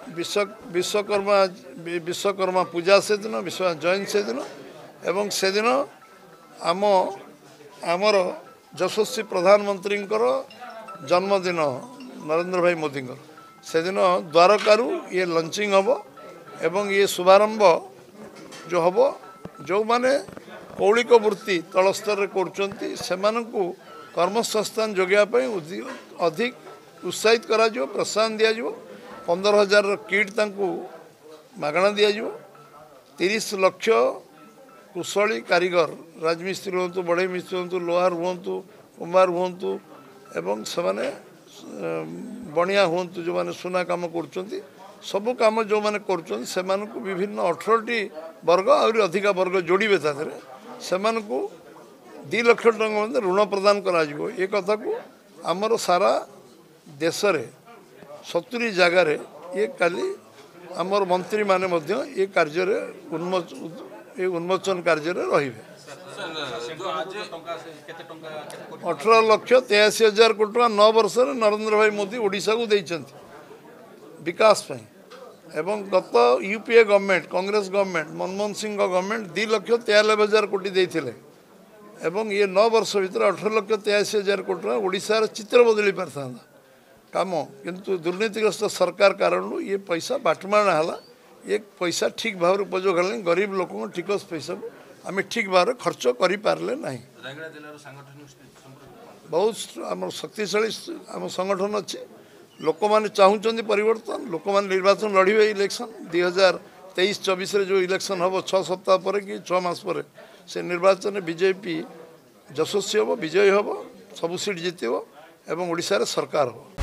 विश्वकर्मा विश्वकर्मा पूजा से दिन विश्व जयंती से दिन एवं से दिन आमर यशस्वी प्रधानमंत्री जन्मदिन नरेंद्र भाई मोदी से दिन द्वारकारु ये लंचिंग हम एवं ये शुभारंभ जो हम जो माने कौलिक वृत्ति तल स्तर में कर्मसंस्थान जोगाई अधिक उत्साहित करा प्रोत्साहन दिज्व 15,000 किट मागणा दिज्व 30 लाख कुशली कारीगर राजमिस्त्री हूँ बढ़ई मिस्त्री हूँ लोहार हूँ कुंभार हूँ एवं से बणिया हूँ जो मैंने सुना कम कर सबू कम जो मैंने कर विभिन्न 18टी वर्ग आहरी अधिका वर्ग जोड़े से 2 लाख टଙ୍କା ऋण प्रदान करा ये कथा को आमर सारा देश रे 70 जगार ये काली आमर मंत्री माने मध्य ये कार्य उन्मोचन कार्य रही 18,83,000 कोटी टଙ୍କା 9 वर्ष नरेंद्र भाई मोदी ओडिशा को देइछन्ति विकास पई एवं गत UPA government Congress government Manmohan Singh government 2,93,000 कोटी देइथिले एवं ये 9 वर्ष भीतर 18,83,000 कोटी टଙ୍କା ओडिशार चित्र बदली पारता काम किंतु दुर्नीतिग्रस्त सरकार कारण ये पैसा बाटमाणा है ये पैसा ठीक भाव उपयोग है गरीब लोक टिकस पैसा को आम ठीक भाव खर्च करें ना बहुत आम शक्तिशाली आम संगठन अच्छे लोक मैंने चाहूँगी परिवर्तन लोक मैंने निर्वाचन लड़े इलेक्शन 2023-24 जो इलेक्शन हम 6 सप्ताह पर कि 6 मास पर से निर्वाचन बीजेपी यशस्वी हम विजयी हम सबू सीट जीत एवं ओडिशा रे सरकार हो।